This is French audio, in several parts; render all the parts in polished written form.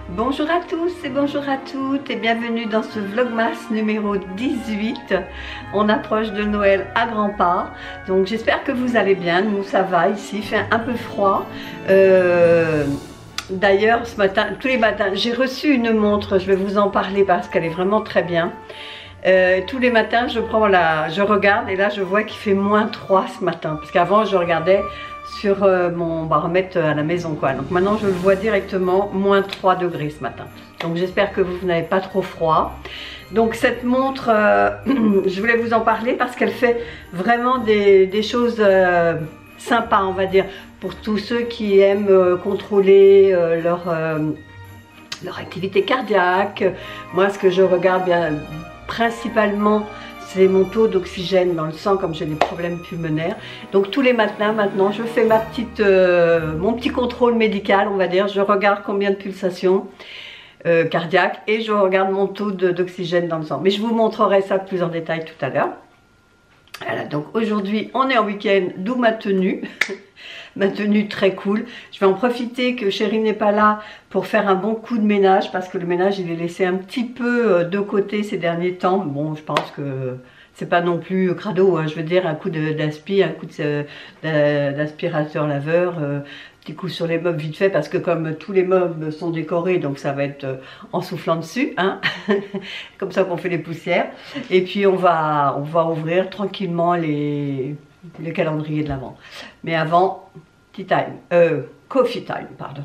Bonjour à tous et bonjour à toutes et bienvenue dans ce vlogmas numéro 18. On approche de Noël à grands pas, donc j'espère que vous allez bien. Nous ça va ici, il fait un peu froid. D'ailleurs ce matin, tous les matins, j'ai reçu une montre, je vais vous en parler parce qu'elle est vraiment très bien. Tous les matins je regarde et là je vois qu'il fait -3 ce matin, parce qu'avant je regardais sur mon baromètre à la maison quoi. Donc maintenant je le vois directement, -3 degrés ce matin. Donc j'espère que vous n'avez pas trop froid. Donc cette montre, je voulais vous en parler parce qu'elle fait vraiment des choses sympas, on va dire, pour tous ceux qui aiment contrôler leur activité cardiaque. Moi ce que je regarde bien principalement, c'est mon taux d'oxygène dans le sang, comme j'ai des problèmes pulmonaires. Donc tous les matins maintenant je fais mon petit contrôle médical, on va dire. Je regarde combien de pulsations cardiaques et je regarde mon taux d'oxygène dans le sang. Mais je vous montrerai ça plus en détail tout à l'heure. Voilà, donc aujourd'hui on est en week-end, d'où ma tenue. Ma tenue très cool. Je vais en profiter que Chérie n'est pas là pour faire un bon coup de ménage, parce que le ménage il est laissé un petit peu de côté ces derniers temps. Bon, je pense que c'est pas non plus crado, hein. Je veux dire, un coup d'aspi, un coup d'aspirateur laveur, petit coup sur les meubles vite fait, parce que comme tous les meubles sont décorés, donc ça va être en soufflant dessus, hein. Comme ça qu'on fait les poussières. Et puis on va ouvrir tranquillement les calendriers de l'Avent. Mais avant, tea time, coffee time, pardon.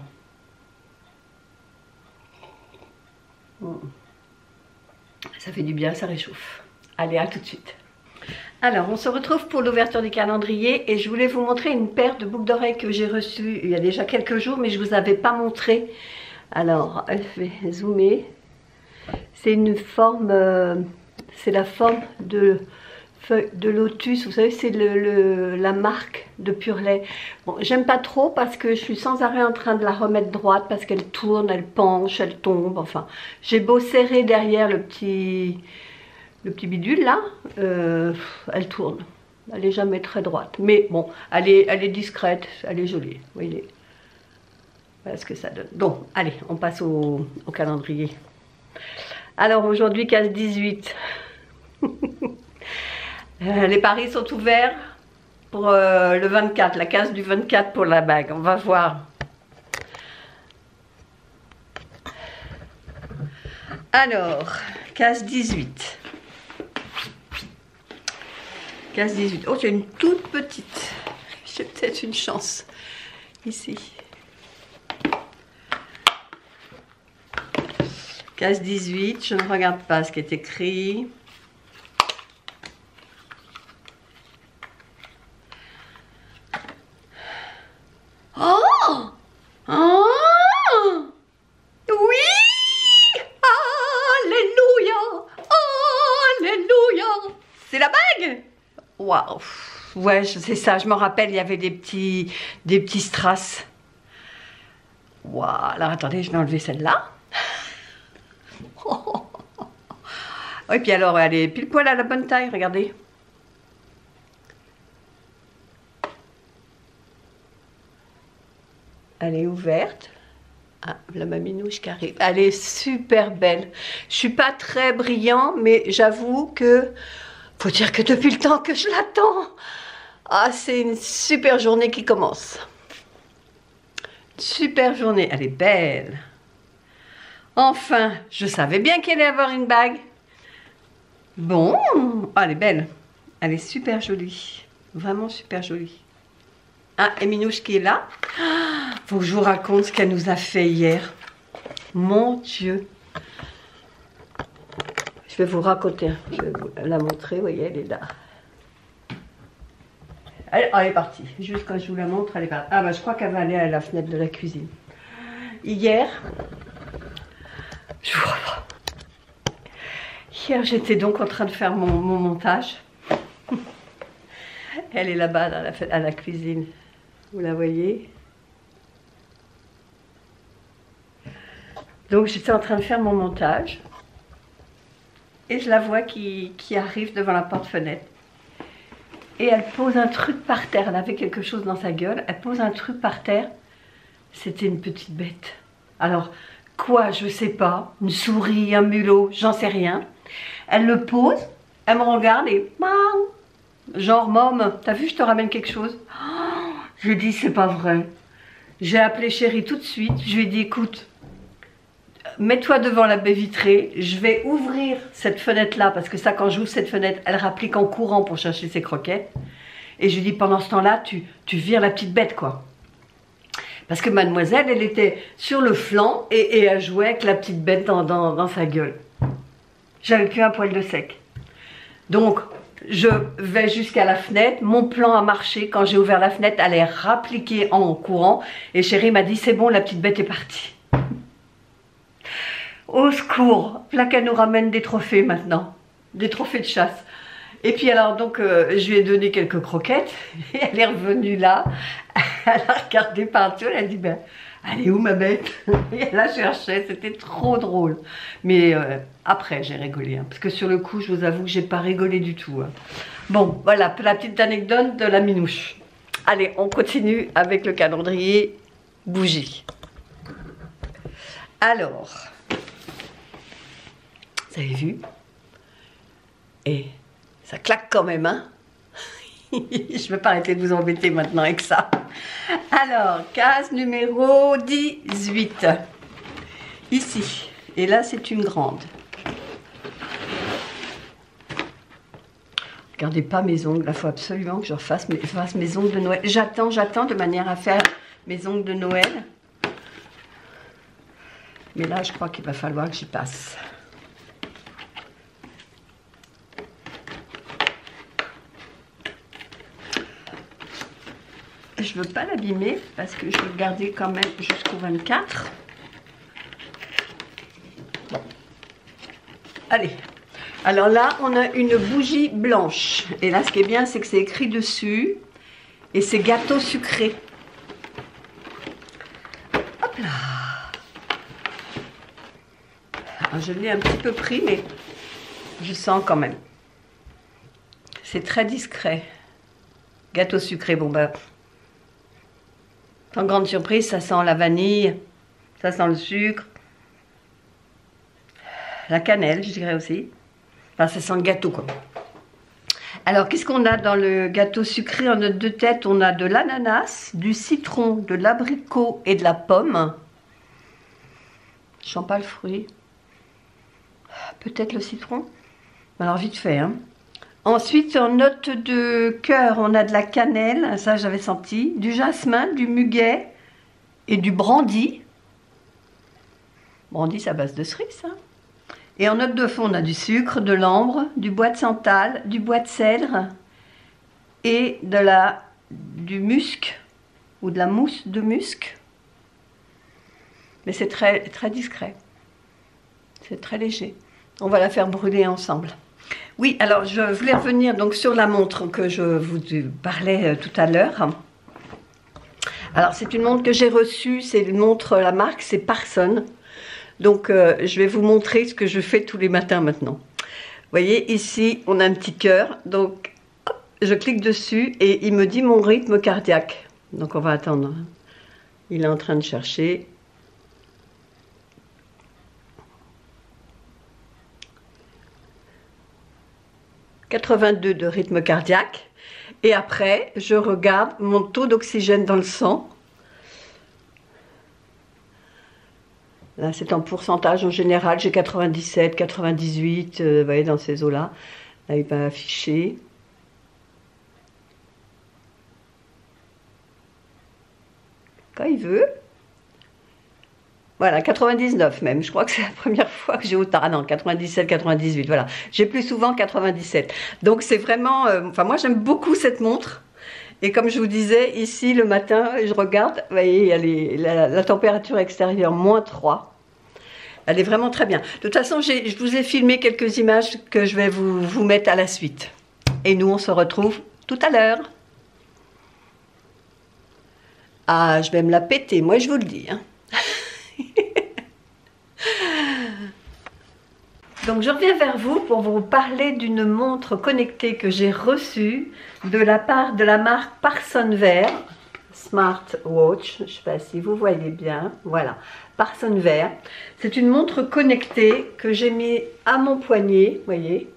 Ça fait du bien, ça réchauffe. Allez, à tout de suite. Alors, on se retrouve pour l'ouverture du calendrier et je voulais vous montrer une paire de boucles d'oreilles que j'ai reçues il y a déjà quelques jours, mais je ne vous avais pas montré. Alors, je vais zoomer. C'est une forme, c'est la forme de lotus, vous savez, c'est la marque de Purlait. Bon, j'aime pas trop parce que je suis sans arrêt en train de la remettre droite, parce qu'elle tourne, elle penche, elle tombe, enfin. J'ai beau serrer derrière le petit bidule là, elle tourne. Elle est jamais très droite. Mais bon, elle est discrète, elle est jolie. Vous voyez, voilà ce que ça donne. Donc, allez, on passe au calendrier. Alors aujourd'hui, case 18. Les paris sont ouverts pour le 24, la case du 24 pour la bague. On va voir. Alors, case 18. Case 18. Oh, j'ai une toute petite. J'ai peut-être une chance. Ici. Case 18. Je ne regarde pas ce qui est écrit. Oh! Oh! Oui! Alléluia! Alléluia! C'est la bague! Waouh! Ouais, c'est ça, je m'en rappelle, il y avait des petits strass. Waouh! Alors attendez, je vais enlever celle-là. Oh. Et puis alors, elle est pile poil à la bonne taille, regardez. Elle est ouverte. Ah, la maminouche qui arrive. Elle est super belle. Je suis pas très brillant, mais j'avoue que faut dire que depuis le temps que je l'attends. Ah, c'est une super journée qui commence. Super journée. Elle est belle. Enfin, je savais bien qu'elle allait avoir une bague. Bon, oh, elle est belle. Elle est super jolie. Vraiment super jolie. Ah, et Minouche qui est là. Faut que je vous raconte ce qu'elle nous a fait hier. Mon Dieu. Je vais vous raconter. Je vais vous la montrer. Vous voyez, elle est là. Elle est partie. Juste quand je vous la montre, elle est partie. Ah, bah, je crois qu'elle va aller à la fenêtre de la cuisine. Hier, j'étais donc en train de faire mon montage. Elle est là-bas à la cuisine. Vous la voyez? Donc j'étais en train de faire mon montage et je la vois qui arrive devant la porte-fenêtre. Et elle pose un truc par terre, elle avait quelque chose dans sa gueule, elle pose un truc par terre. C'était une petite bête. Alors, quoi, je sais pas, une souris, un mulot, j'en sais rien. Elle le pose, elle me regarde et genre, Mom, t'as vu, je te ramène quelque chose. Oh, je dis, c'est pas vrai. J'ai appelé chérie tout de suite, je lui ai dit, écoute, mets-toi devant la baie vitrée, je vais ouvrir cette fenêtre-là, parce que ça, quand j'ouvre cette fenêtre, elle rapplique en courant pour chercher ses croquettes. Et je lui dis, pendant ce temps-là, tu vires la petite bête, quoi. Parce que mademoiselle, elle était sur le flanc et elle jouait avec la petite bête dans sa gueule. J'avais plus un poil de sec. Donc, je vais jusqu'à la fenêtre. Mon plan a marché. Quand j'ai ouvert la fenêtre, elle est rappliquée en courant. Et chérie m'a dit, c'est bon, la petite bête est partie. Au secours, là qu'elle nous ramène des trophées maintenant. Des trophées de chasse. Et puis alors, donc, je lui ai donné quelques croquettes. Et elle est revenue là. Elle a regardé partout. Elle a dit, ben, elle est où ma bête? Et elle la cherchait. C'était trop drôle. Mais après, j'ai rigolé. Hein, parce que sur le coup, je vous avoue que j'ai pas rigolé du tout. Hein. Bon, voilà, la petite anecdote de la minouche. Allez, on continue avec le calendrier bougie. Alors, vous avez vu? Et ça claque quand même, hein? Je ne vais pas arrêter de vous embêter maintenant avec ça. Alors, case numéro 18. Ici. Et là, c'est une grande. Regardez pas mes ongles. Il faut absolument que je fasse mes ongles de Noël. J'attends de manière à faire mes ongles de Noël. Mais là, je crois qu'il va falloir que j'y passe. Je ne veux pas l'abîmer parce que je veux le garder quand même jusqu'au 24. Bon. Allez. Alors là, on a une bougie blanche. Et là, ce qui est bien, c'est que c'est écrit dessus. Et c'est gâteau sucré. Hop là. Alors, je l'ai un petit peu pris, mais je sens quand même. C'est très discret. Gâteau sucré, bon bah... Sans grande surprise, ça sent la vanille, ça sent le sucre, la cannelle, je dirais aussi. Enfin, ça sent le gâteau, quoi. Alors, qu'est-ce qu'on a dans le gâteau sucré en note de tête? On a de l'ananas, du citron, de l'abricot et de la pomme. Je sens pas le fruit. Peut-être le citron. Alors, vite fait, hein. Ensuite, en note de cœur, on a de la cannelle, ça j'avais senti, du jasmin, du muguet et du brandy. Brandy, c'est à base de cerise, hein. Et en note de fond, on a du sucre, de l'ambre, du bois de santal, du bois de cèdre et du musc ou de la mousse de musc. Mais c'est très, très discret. C'est très léger. On va la faire brûler ensemble. Oui, alors je voulais revenir donc sur la montre que je vous parlais tout à l'heure. Alors c'est une montre que j'ai reçue, c'est une montre, la marque c'est Parson. Donc je vais vous montrer ce que je fais tous les matins maintenant. Vous voyez ici on a un petit cœur, donc hop, je clique dessus et il me dit mon rythme cardiaque. Donc on va attendre, il est en train de chercher. « 82 de rythme cardiaque. Et après, je regarde mon taux d'oxygène dans le sang. Là, c'est en pourcentage en général. J'ai 97, 98, vous voyez, dans ces eaux-là. Là, il va afficher. Quand il veut. Voilà, 99 même. Je crois que c'est la première fois que j'ai autant. Ah non, 97, 98, voilà. J'ai plus souvent 97. Donc c'est vraiment... enfin, moi j'aime beaucoup cette montre. Et comme je vous disais, ici le matin, je regarde, vous voyez, la température extérieure, -3. Elle est vraiment très bien. De toute façon, je vous ai filmé quelques images que je vais vous mettre à la suite. Et nous, on se retrouve tout à l'heure. Ah, je vais me la péter, moi je vous le dis, hein. Donc je reviens vers vous pour vous parler d'une montre connectée que j'ai reçue de la part de la marque Parson Vert. Smartwatch. Je ne sais pas si vous voyez bien. Voilà, Parson vert. C'est une montre connectée que j'ai mis à mon poignet, vous voyez.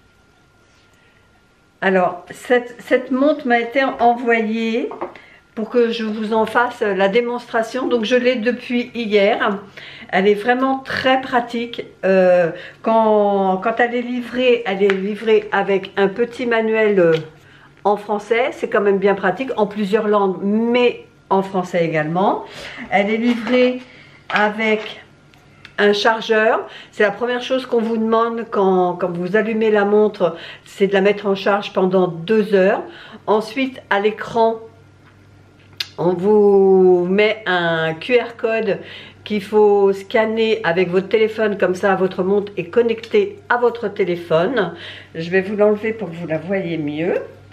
Alors, cette montre m'a été envoyée pour que je vous en fasse la démonstration. Donc, je l'ai depuis hier. Elle est vraiment très pratique. Quand elle est livrée avec un petit manuel en français. C'est quand même bien pratique, en plusieurs langues, mais en français également. Elle est livrée avec un chargeur. C'est la première chose qu'on vous demande quand vous allumez la montre, c'est de la mettre en charge pendant 2 heures. Ensuite, à l'écran, on vous met un QR code qu'il faut scanner avec votre téléphone, comme ça votre montre est connectée à votre téléphone. Je vais vous l'enlever pour que vous la voyez mieux.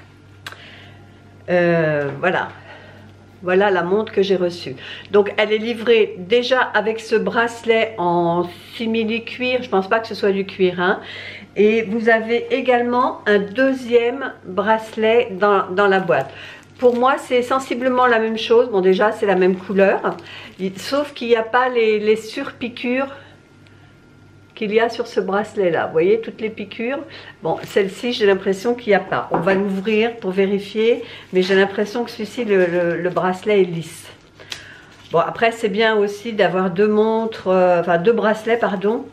Voilà. Voilà la montre que j'ai reçue. Donc elle est livrée déjà avec ce bracelet en simili-cuir. Je ne pense pas que ce soit du cuir, hein. Et vous avez également un deuxième bracelet dans la boîte. Pour moi, c'est sensiblement la même chose. Bon, déjà, c'est la même couleur. Sauf qu'il n'y a pas les surpiqûres qu'il y a sur ce bracelet-là. Vous voyez, toutes les piqûres. Bon, celle-ci, j'ai l'impression qu'il n'y a pas. On va l'ouvrir pour vérifier. Mais j'ai l'impression que celui-ci, le bracelet est lisse. Bon, après, c'est bien aussi d'avoir 2 montres, enfin 2 bracelets, pardon.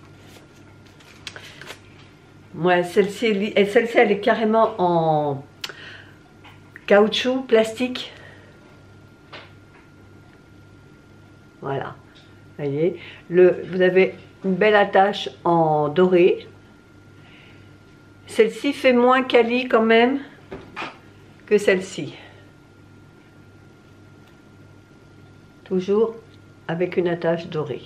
Ouais, celle-ci, elle est carrément en caoutchouc, plastique. Voilà. Vous voyez, vous avez une belle attache en doré. Celle-ci fait moins quali quand même que celle-ci. Toujours avec une attache dorée.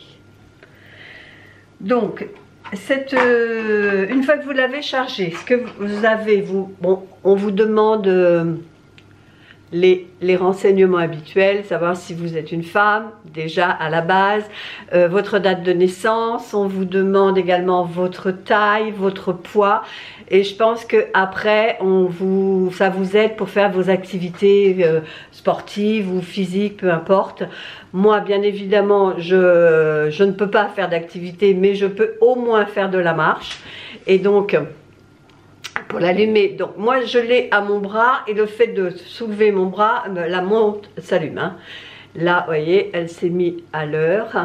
Donc, une fois que vous l'avez chargée, ce que vous avez, bon, on vous demande les renseignements habituels, savoir si vous êtes une femme, déjà à la base, votre date de naissance, on vous demande également votre taille, votre poids, et je pense qu'après, ça vous aide pour faire vos activités sportives ou physiques, peu importe. Moi, bien évidemment, je ne peux pas faire d'activité, mais je peux au moins faire de la marche, et donc pour l'allumer, donc moi je l'ai à mon bras et le fait de soulever mon bras, la montre s'allume, hein. Là, vous voyez, elle s'est mise à l'heure.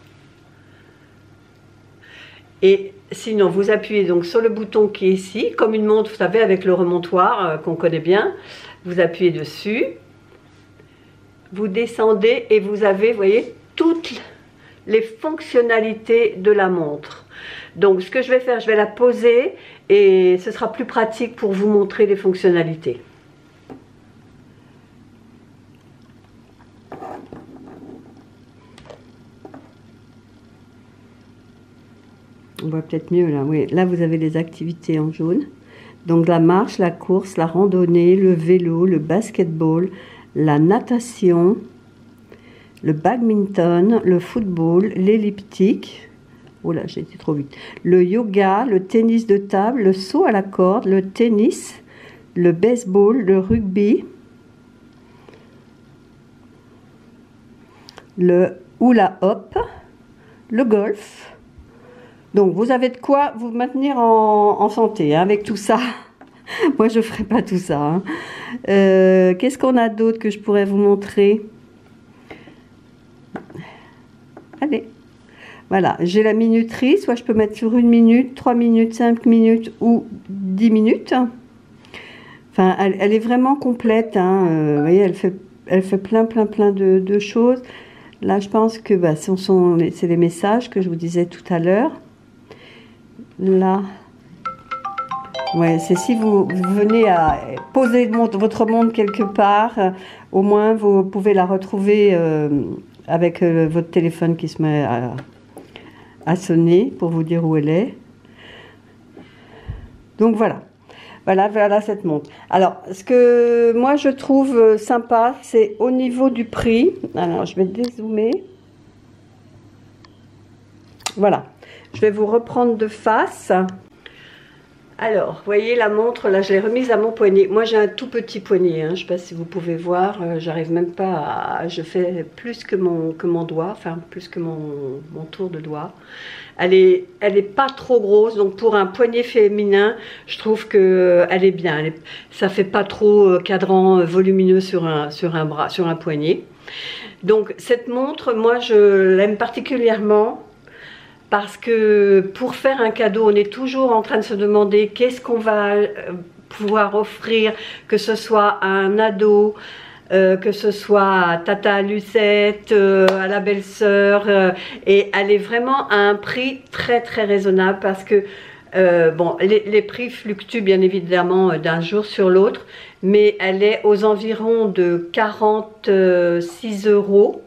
Et sinon, vous appuyez donc sur le bouton qui est ici, comme une montre, vous savez, avec le remontoir qu'on connaît bien. Vous appuyez dessus, vous descendez et vous avez, vous voyez, toutes les fonctionnalités de la montre. Donc ce que je vais faire, je vais la poser et ce sera plus pratique pour vous montrer les fonctionnalités. On voit peut-être mieux là, oui. Là vous avez les activités en jaune. Donc la marche, la course, la randonnée, le vélo, le basketball, la natation, le badminton, le football, l'elliptique. Oh là, j'ai été trop vite. Le yoga, le tennis de table, le saut à la corde, le tennis, le baseball, le rugby, le hula hop, le golf. Donc, vous avez de quoi vous maintenir en santé, hein, avec tout ça. Moi, je ne ferai pas tout ça, hein. Qu'est-ce qu'on a d'autre que je pourrais vous montrer? Allez. Voilà, j'ai la minuterie, soit je peux mettre sur 1 minute, 3 minutes, 5 minutes ou 10 minutes. Enfin, elle est vraiment complète, hein. Vous voyez, elle fait plein de choses. Là, je pense que bah, c'est les messages que je vous disais tout à l'heure. Là, ouais, c'est si vous venez à poser votre montre quelque part, au moins vous pouvez la retrouver avec votre téléphone qui se met à sonner pour vous dire où elle est. Donc voilà. Voilà cette montre. Alors, ce que moi je trouve sympa, c'est au niveau du prix. Alors, je vais dézoomer. Voilà. Je vais vous reprendre de face. Alors, vous voyez la montre, là je l'ai remise à mon poignet. Moi j'ai un tout petit poignet, hein. Je ne sais pas si vous pouvez voir, j'arrive même pas à... Je fais plus que mon doigt, enfin plus que mon tour de doigt. Elle est pas trop grosse, donc pour un poignet féminin, je trouve qu'elle est bien. Ça fait pas trop cadran volumineux sur un bras, sur un poignet. Donc cette montre, moi je l'aime particulièrement. Parce que pour faire un cadeau, on est toujours en train de se demander qu'est-ce qu'on va pouvoir offrir, que ce soit à un ado, que ce soit à Tata Lucette, à la belle-sœur. Et elle est vraiment à un prix très très raisonnable parce que bon, les prix fluctuent bien évidemment d'un jour sur l'autre, mais elle est aux environs de 46 €.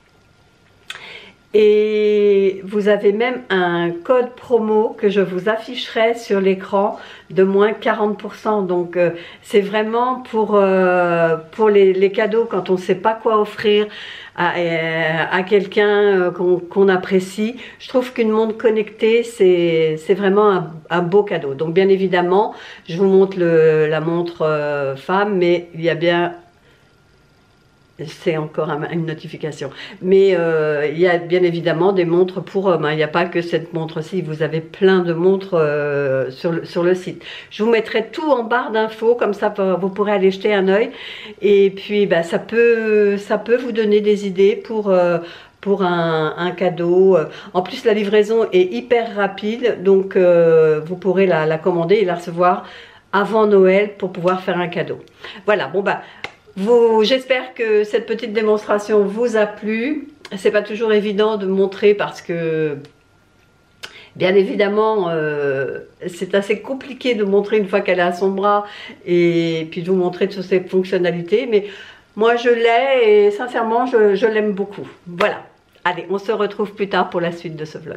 Et vous avez même un code promo que je vous afficherai sur l'écran de moins 40%. Donc c'est vraiment pour les cadeaux quand on ne sait pas quoi offrir à quelqu'un qu'on apprécie. Je trouve qu'une montre connectée c'est vraiment un beau cadeau. Donc bien évidemment je vous montre la montre femme, mais il y a bien... C'est encore une notification. Mais il y a bien évidemment des montres pour hommes. Il n'y a pas que cette montre-ci. Vous avez plein de montres sur le site. Je vous mettrai tout en barre d'infos. Comme ça, vous pourrez aller jeter un œil. Et puis, bah, ça peut vous donner des idées pour un cadeau. En plus, la livraison est hyper rapide. Donc, vous pourrez la commander et la recevoir avant Noël pour pouvoir faire un cadeau. Voilà. Bon, bah... J'espère que cette petite démonstration vous a plu. C'est pas toujours évident de montrer parce que bien évidemment c'est assez compliqué de montrer une fois qu'elle est à son bras et puis de vous montrer toutes ses fonctionnalités, mais moi je l'ai et sincèrement je l'aime beaucoup. Voilà, allez, on se retrouve plus tard pour la suite de ce vlog.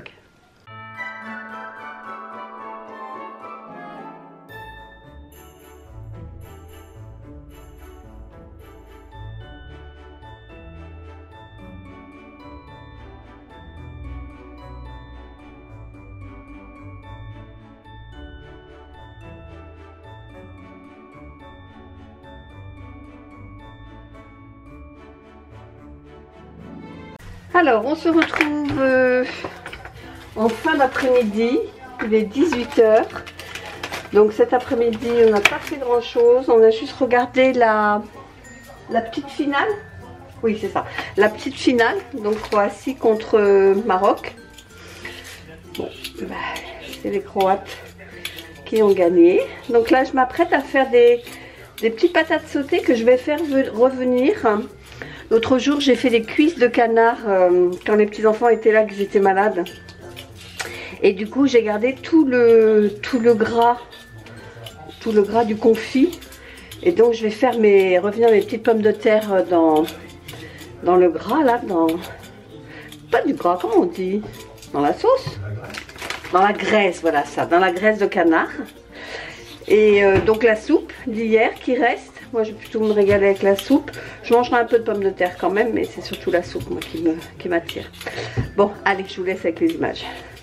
Alors, on se retrouve en fin d'après-midi, il est 18 h. Donc cet après-midi, on n'a pas fait grand-chose, on a juste regardé la petite finale. Oui, c'est ça, la petite finale, donc Croatie contre Maroc. Bon, bah, c'est les Croates qui ont gagné. Donc là, je m'apprête à faire des petites patates sautées que je vais faire revenir. L'autre jour, j'ai fait des cuisses de canard quand les petits-enfants étaient là, que j'étais malade. Et du coup, j'ai gardé tout le gras du confit. Et donc, je vais faire revenir mes petites pommes de terre dans le gras, là. Pas du gras, comment on dit? Dans la sauce? Dans la graisse, voilà ça. Dans la graisse de canard. Et donc, la soupe d'hier qui reste. Moi, je vais plutôt me régaler avec la soupe. Je mangerai un peu de pommes de terre quand même, mais c'est surtout la soupe, moi, qui m'attire. Bon, allez, je vous laisse avec les images.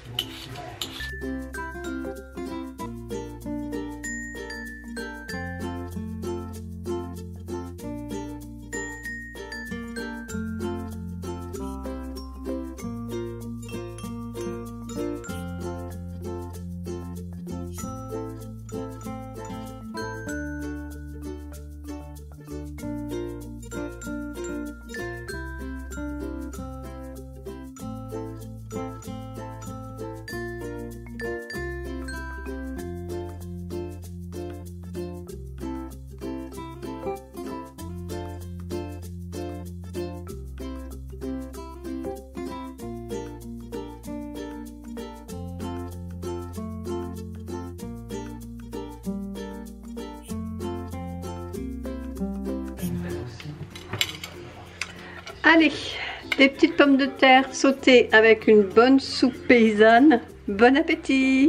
Allez, des petites pommes de terre sautées avec une bonne soupe paysanne. Bon appétit!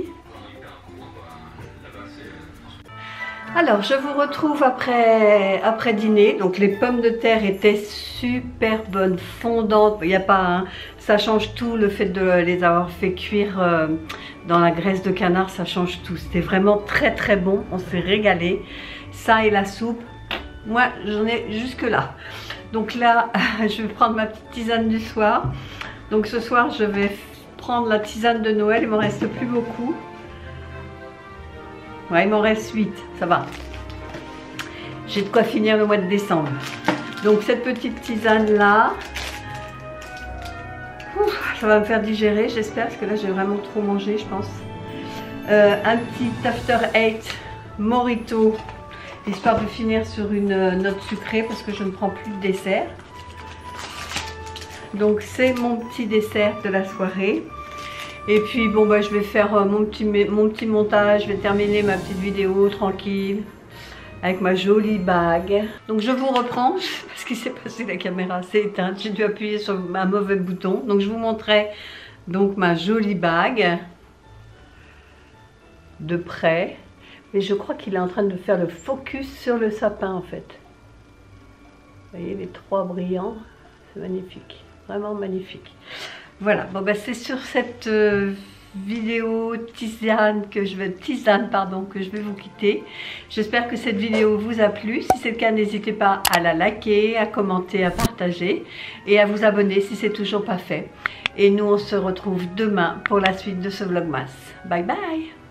Alors, je vous retrouve après dîner. Donc, les pommes de terre étaient super bonnes, fondantes. Il n'y a pas, hein, Ça change tout, le fait de les avoir fait cuire dans la graisse de canard, ça change tout. C'était vraiment très très bon, on s'est régalé. Ça et la soupe, moi j'en ai jusque là. Donc là, je vais prendre ma petite tisane du soir. Donc ce soir, je vais prendre la tisane de Noël, il m'en reste plus beaucoup. Ouais, il m'en reste 8, ça va. J'ai de quoi finir le mois de décembre. Donc cette petite tisane là, ça va me faire digérer, j'espère, parce que là j'ai vraiment trop mangé, je pense. Un petit After 8 Mojito, histoire de finir sur une note sucrée, parce que je ne prends plus de dessert. Donc c'est mon petit dessert de la soirée. Et puis bon bah je vais faire mon petit montage, je vais terminer ma petite vidéo tranquille avec ma jolie bague. Donc je vous reprends, parce qu'il s'est passé, la caméra s'est éteinte, j'ai dû appuyer sur un mauvais bouton. Donc je vous montrais donc ma jolie bague de près. Mais je crois qu'il est en train de faire le focus sur le sapin en fait. Vous voyez les trois brillants, c'est magnifique, vraiment magnifique. Voilà, bon bah c'est sur cette vidéo tisane que je vais vous quitter. J'espère que cette vidéo vous a plu. Si c'est le cas, n'hésitez pas à la liker, à commenter, à partager et à vous abonner si c'est toujours pas fait. Et nous on se retrouve demain pour la suite de ce vlogmas. Bye bye.